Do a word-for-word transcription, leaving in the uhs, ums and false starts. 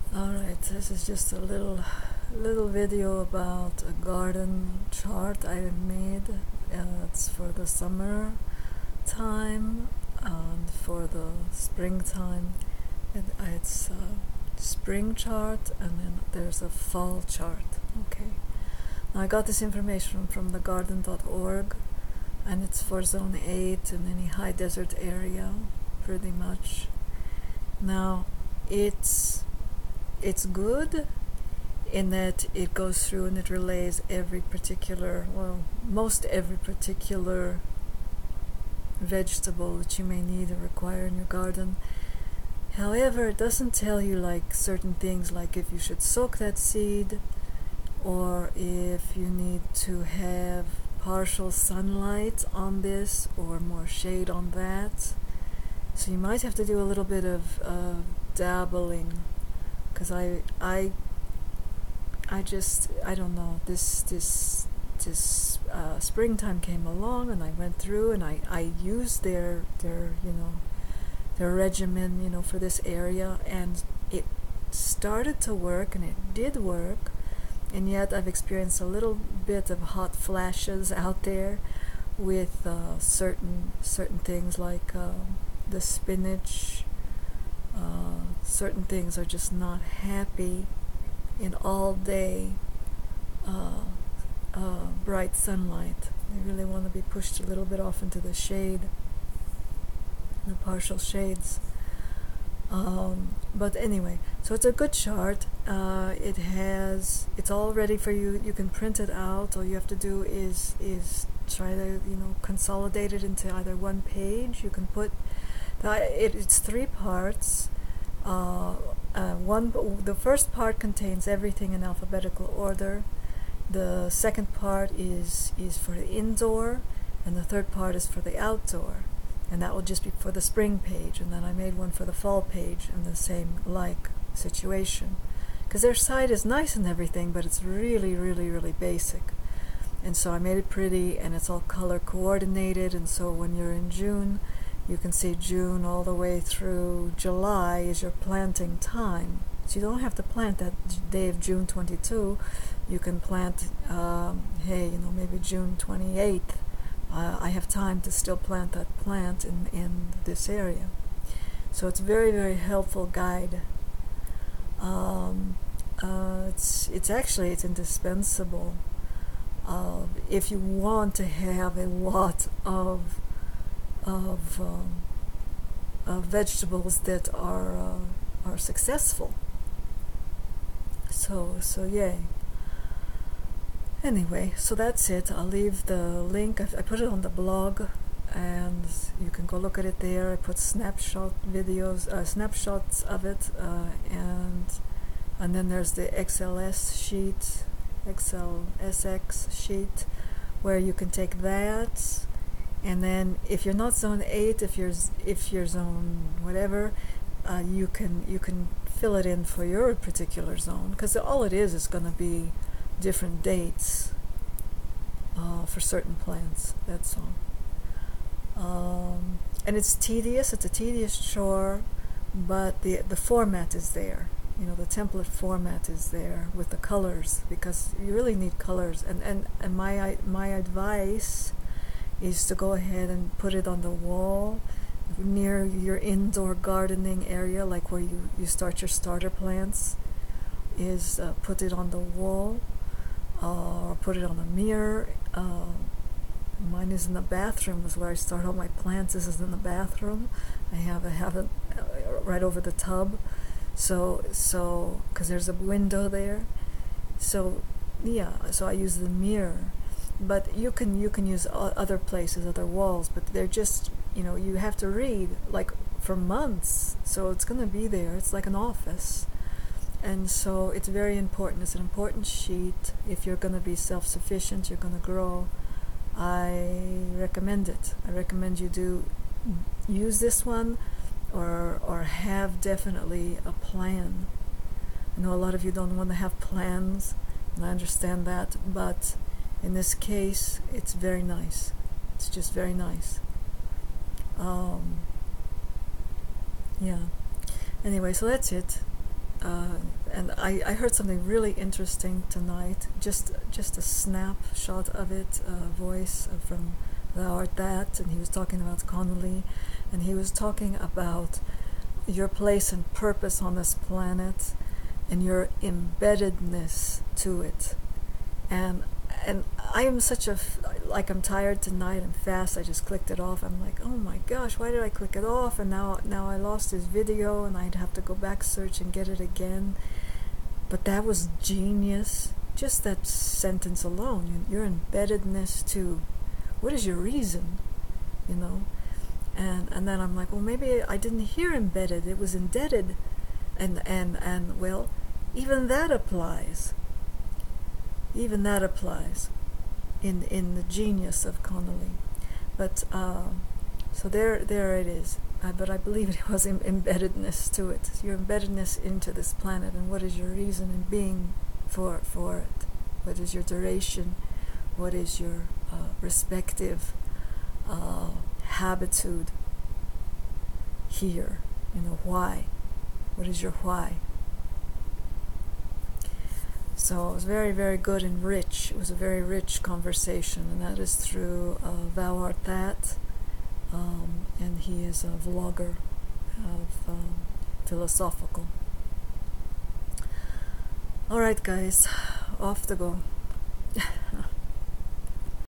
Alright, this is just a little little video about a garden chart I made. Uh, it's for the summer time and for the springtime. It, it's a spring chart and then there's a fall chart. Okay. Now I got this information from the garden dot org and it's for zone eight in any high desert area pretty much. Now it's it's good in that it goes through and it relays every particular, well, most every particular vegetable that you may need or require in your garden. However, it doesn't tell you like certain things, like if you should soak that seed or if you need to have partial sunlight on this or more shade on that. So you might have to do a little bit of uh, dabbling, because I I I just I don't know, this this this uh, springtime came along and I went through and I, I used their their you know their regimen, you know, for this area, and it started to work and it did work, and yet I've experienced a little bit of hot flashes out there with uh, certain certain things like uh, the spinach. Uh, certain things are just not happy in all day uh, uh, bright sunlight. They really want to be pushed a little bit off into the shade, the partial shades. Um, but anyway, so it's a good chart. Uh, it has, it's all ready for you. You can print it out. All you have to do is is try to you know consolidate it into either one page. You can put that it, it's three parts. Uh, uh, one, the first part contains everything in alphabetical order. The second part is is for the indoor, and the third part is for the outdoor. And that will just be for the spring page. And then I made one for the fall page in the same like situation, because their site is nice and everything, but it's really, really, really basic. And so I made it pretty, and it's all color coordinated. And so when you're in June, you can see June all the way through July is your planting time. So you don't have to plant that day of June twenty-second. You can plant, um, hey, you know, maybe June twenty-eighth. Uh, I have time to still plant that plant in, in this area. So it's very, very helpful guide. Um, uh, it's, it's actually, it's indispensable. Uh, if you want to have a lot of of um, uh, vegetables that are uh, are successful. So so yay. Anyway, so that's it. I'll leave the link. I, I put it on the blog, and you can go look at it there. I put snapshot videos, uh, snapshots of it, uh, and and then there's the X L S sheet, X L S X sheet, where you can take that. And then, if you're not zone eight, if you're if you're zone whatever, uh, you can you can fill it in for your particular zone, because all it is is going to be different dates uh, for certain plants. That's all. Um, and it's tedious. It's a tedious chore, but the the format is there. You know, the template format is there with the colors, because you really need colors. And and and my my advice is to go ahead and put it on the wall near your indoor gardening area, like where you, you start your starter plants, is uh, put it on the wall, uh, or put it on a mirror. Uh, mine is in the bathroom, is where I start all my plants. This is in the bathroom. I have, I have it uh, right over the tub, so, so, because there's a window there. So, yeah, so I use the mirror. But you can you can use other places, other walls, but they're just, you know, you have to read like for months, so it's going to be there. It's like an office, and so it's very important. It's an important sheet. If you're going to be self-sufficient, you're going to grow, I recommend it. I recommend you do use this one, or or have definitely a plan. I know a lot of you don't want to have plans, and I understand that, but in this case, it's very nice. It's just very nice. Um, yeah. Anyway, so that's it. uh, and I, I heard something really interesting tonight, just just a snapshot of it, a voice from Thou Art That, and he was talking about Connolly, and he was talking about your place and purpose on this planet and your embeddedness to it. And and I am such a, f- like I'm tired tonight and fast, I just clicked it off. I'm like, oh my gosh, why did I click it off? And now now I lost this video and I'd have to go back, search and get it again. But that was genius. Just that sentence alone, your embeddedness to, what is your reason, you know? And and then I'm like, well, maybe I didn't hear embedded, it was indebted. And, and, and well, even that applies. Even that applies in in the genius of Connolly. But um, so there there it is. Uh, but I believe it was em- embeddedness to it. Your embeddedness into this planet, and what is your reason in being for for it? What is your duration? What is your uh, respective uh, habitude here? You know, why? What is your why? So it was very, very good and rich. It was a very rich conversation, and that is through uh, Thou Art That, um, and he is a vlogger of um, philosophical. All right, guys, off to go.